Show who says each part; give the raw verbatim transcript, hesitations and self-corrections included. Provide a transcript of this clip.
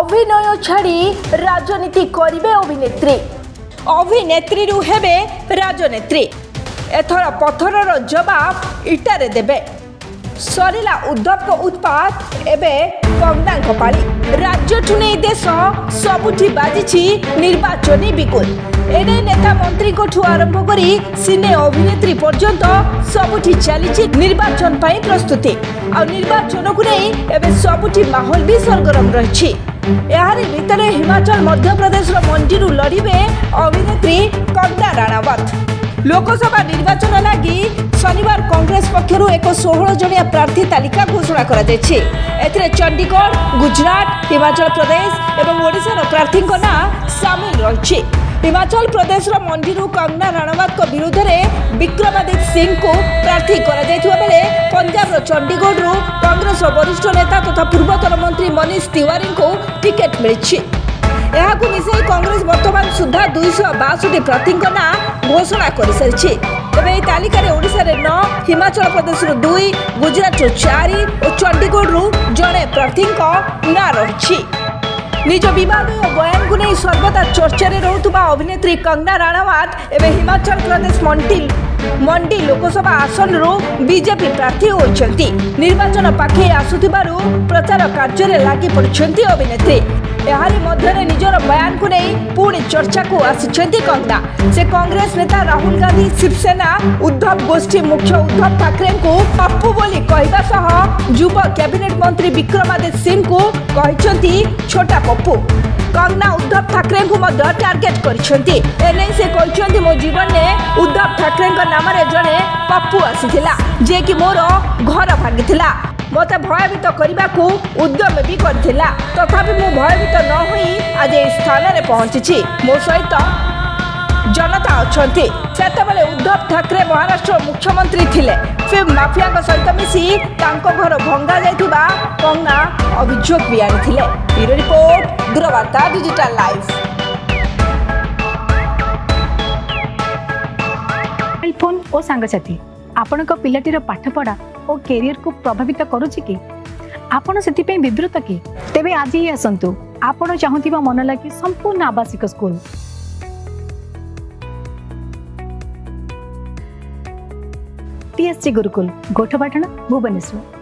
Speaker 1: अभिनय छाड़ी राजनीति करिवे अभिनेत्री अभिनेत्री रु हेबे राजनेत्री एथर पथरर जवाब इटारे देबे सरिला उद्धव को उत्पात एबे कंगना पाली राज्य ठुने देश सबुठी बाजिछि निर्वाचनी बिगुल एने नेता मंत्री को आरंभ करी सिने अभिनेत्री पर्यंत सबुठी चली निर्वाचन पाई प्रस्तुति आ निर्वाचन को नहीं एबे सबुठी माहौल भी सरगरम रही यार भितर हिमाचल मध्य प्रदेश मंडी लड़िबे अभिनेत्री कंगना राणावत लोकसभा निर्वाचन लगी शनिवार कांग्रेस पक्षर एक षोहल जनिया प्रार्थी तालिका घोषणा करा जायछि एथिरे चंडीगढ़ गुजरात हिमाचल प्रदेश एवं ओडिशा प्रार्थी ना सामिल रही हिमाचल प्रदेश मंडी कंगना राणावत विरुद्ध में विक्रमादित्य सिंह को प्रार्थी करा जायथिबा बेले पंजाब चंडीगढ़ कांग्रेस वरिष्ठ नेता तथा पूर्वतन मंत्री मनीष तिवारी को टिकेट मिली यहां मिसाई कांग्रेस वर्तमान सुधा दुईश बासठी प्रार्थी ना घोषणा कर सारी तेज यह तालिकार ओडिशा रे नौ हिमाचल प्रदेश दुई गुजरात चार और चंडीगढ़ जड़े प्रार्थी ना रही निज विवादीय बयान को नहीं सर्वदा चर्चा रे रहउतबा अभिनेत्री कंगना राणावत एवं हिमाचल प्रदेश मंडी मंडी लोकसभा आसन रो बीजेपी प्रार्थी होइछंती निर्वाचन पाखे आसुथिबारु प्रचार कार्य रे लागि पड़छंती अभिनेत्री एहारी मध्य निजर बयान को नहीं पुणी चर्चा को आसिछंती कंगना से कांग्रेस नेता राहुल गांधी शिवसेना उद्धव गोष्ठी मुख्य उद्धव ठाकरे को पप्पू बोली कहबा सह युवा कैबिनेट मंत्री विक्रमादित्य सिंह को कहछंती छोटा पप्पू कंगना उद्धव ठाकरे को मध्य टार्गेट करछंती एने से कहछंती मो जीवन में उद्धव ठाकरे नाम रे जड़े पप्पू आसीथिला जे कि मोर घर भांगिथिला मत भयभीत करने को उद्यम भी करथिला तथापि मु भयभीत न होई आज ए स्थान रे पहुंची मो सहित जनता अछंती सेतबेले उद्धव ठाकरे महाराष्ट्र मुख्यमंत्री थिले फिल्म माफिया सहित मिसी तांको घर भंगा जाइथिबा कंगना अभियोग भी आनिथिले ब्यूरो रिपोर्ट दुराबार्ता डिजिटल लाइव
Speaker 2: फोन और सांगसाथी आपण पिलाटीर पाठपढ़ा और कैरियर को प्रभावित करुछि कि आपण से विवृत कि तेबे आज ही आसतु आपण चाहूबा मन लगी संपूर्ण आवासिक स्कूल टीएससी गुरुकुल गोठपाटण भुवनेश्वर।